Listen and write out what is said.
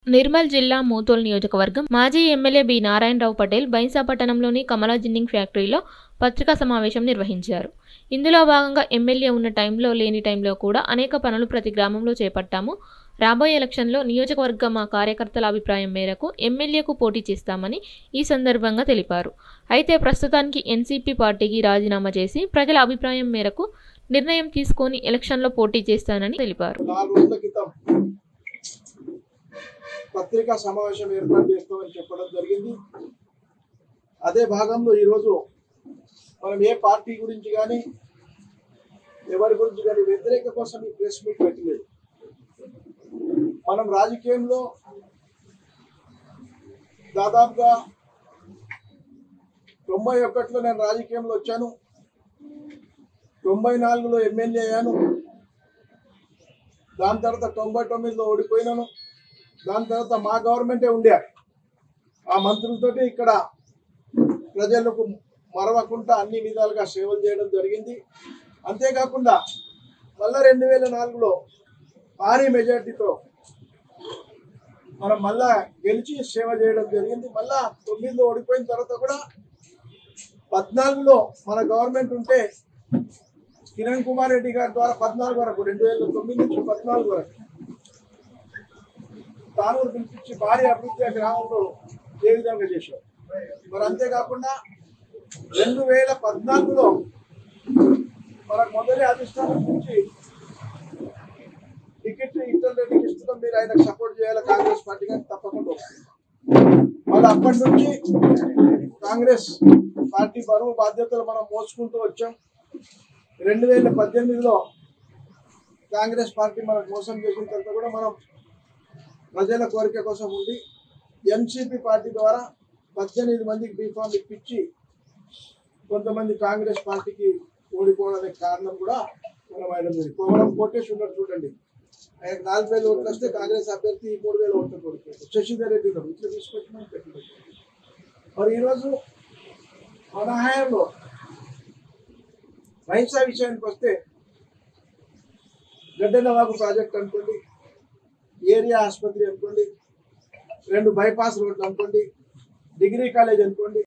నిర్మల్ జిల్లా మోతోల్ నియోజకవర్గం మాజీ ఎమ్మెల్యే బి నారాయణరావు పటేల్ బైన్సా పట్టణంలోని కమలా జిన్నింగ్ ఫ్యాక్టరీలో పత్రికా సమావేశం నిర్వహించారు. ఇందులో భాగంగా ఎమ్మెల్యే ఉన్న టైంలో లేని టైంలో కూడా అనేక పనులు ప్రతి గ్రామంలో చేపట్టాము. రాబోయే ఎలక్షన్లో నియోజకవర్గ మా కార్యకర్తల అభిప్రాయం మేరకు ఎమ్మెల్యేకు పోటీ చేస్తామని ఈ సందర్భంగా తెలిపారు. అయితే ప్రస్తుతానికి ఎన్సీపీ పార్టీకి రాజీనామా చేసి ప్రజల అభిప్రాయం మేరకు నిర్ణయం తీసుకొని ఎలక్షన్లో పోటీ చేస్తానని తెలిపారు. పత్రికా సమావేశం ఏర్పాటు చేస్తామని చెప్పడం జరిగింది. అదే భాగంలో ఈరోజు మనం ఏ పార్టీ గురించి కానీ ఎవరి గురించి కానీ వ్యతిరేక కోసం ఈ ప్రెస్ మీట్ పెట్టలేదు. మనం రాజకీయంలో దాదాపుగా 91లో నేను రాజకీయంలో వచ్చాను, 94లో ఎమ్మెల్యే అయ్యాను, దాని తర్వాత 99లో ఓడిపోయినాను. దాని తర్వాత మా గవర్నమెంటే ఉండే ఆ మంత్రులతోటి ఇక్కడ ప్రజలకు మరవకుండా అన్ని విధాలుగా సేవలు చేయడం జరిగింది. అంతేకాకుండా మళ్ళా 2004లో భారీ మెజార్టీతో మనం మళ్ళా గెలిచి సేవ చేయడం జరిగింది. మళ్ళా 9లో ఓడిపోయిన తర్వాత కూడా 14లో మన గవర్నమెంట్ ఉంటే కిరణ్ కుమార్ రెడ్డి గారి ద్వారా 14 వరకు 2009 నుంచి 14 వరకు తానూరు పిలిపించి భారీ అభివృద్ధి గ్రామంలో ఏ విధంగా చేశారు. మరి అంతేకాకుండా 2014లో మనకు మొదటి అధిష్టానం నుంచి టికెట్ ఇతరుల రెడ్డికి ఇస్తున్నాం, మీరు ఆయనకు సపోర్ట్ చేయాలి కాంగ్రెస్ పార్టీ కానీ తప్పకుండా. మళ్ళీ అప్పటి నుంచి కాంగ్రెస్ పార్టీ బరువు బాధ్యతలు మనం మోసుకుంటూ వచ్చాం. 2018లో కాంగ్రెస్ పార్టీ మనకు మోసం చేసిన తర్వాత కూడా మనం ప్రజల కోరిక కోసం ఉండి ఎన్సీపీ పార్టీ ద్వారా 18 మందికి బీఫామ్ ఇప్పించి కొంతమంది కాంగ్రెస్ పార్టీకి ఓడిపోవడానికి కారణం కూడా మనం ఆయన కోటేష్ ఉన్నారు చూడండి, ఆయన 4000 ఓట్లు వస్తే కాంగ్రెస్ అభ్యర్థి 3000 ఓట్లు ఓడిపోయారు. శశిధర్ రెడ్డి ఉన్నారు, ఇట్లా తీసుకొచ్చి మనం పెట్టుకుంటాం. మరి ఈరోజు మన హయాంలో బైన్సా విషయానికి వస్తే గడ్డెన్నవాగు ప్రాజెక్ట్ అనుకోండి, ఏరియా ఆసుపత్రి అనుకోండి, 2 బైపాస్ రోడ్లు అనుకోండి, డిగ్రీ కాలేజ్ అనుకోండి,